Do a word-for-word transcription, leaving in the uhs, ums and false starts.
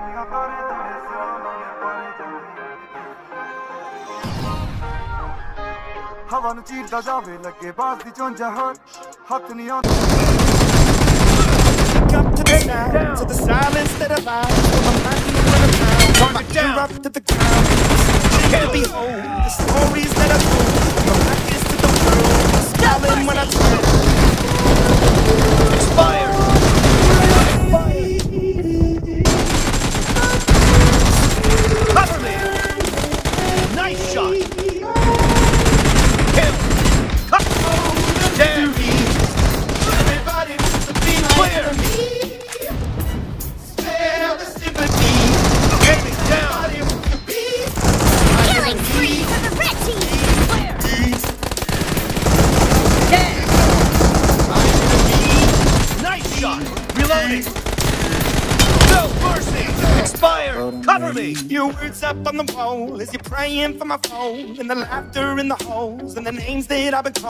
हवा नु चीरदा जावे लगे बास दी चोंजा होर हाथ नहीं आंदा Up to the sound, to the silence that allows for my mind to run around. Turn it down, up to the ground. Can't behold the stories that I told. From my kiss to the world, smiling when I turn. Expired. Cover me. Nice shot. Kill. Cut. Damn. Everybody wants to be clear. Killing spree for the red team! Clear! Yeah! Nice shot! Reloading! No mercy! Expired! Cover me! Your words up on the wall as you're praying for my phone, and the laughter in the halls, and the names that I've been called.